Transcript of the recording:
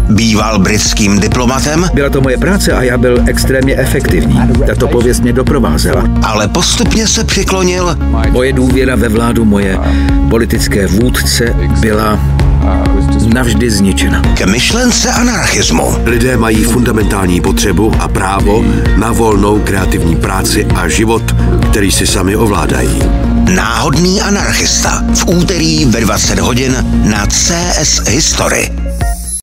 Býval britským diplomatem. Byla to moje práce a já byl extrémně efektivní. Tato pověst mě doprovázela. Ale postupně se přiklonil. Moje důvěra ve vládu, moje politické vůdce byla navždy zničena. K myšlence anarchismu. Lidé mají fundamentální potřebu a právo na volnou kreativní práci a život, který si sami ovládají. Náhodný anarchista. V úterý ve 20 hodin na CS History.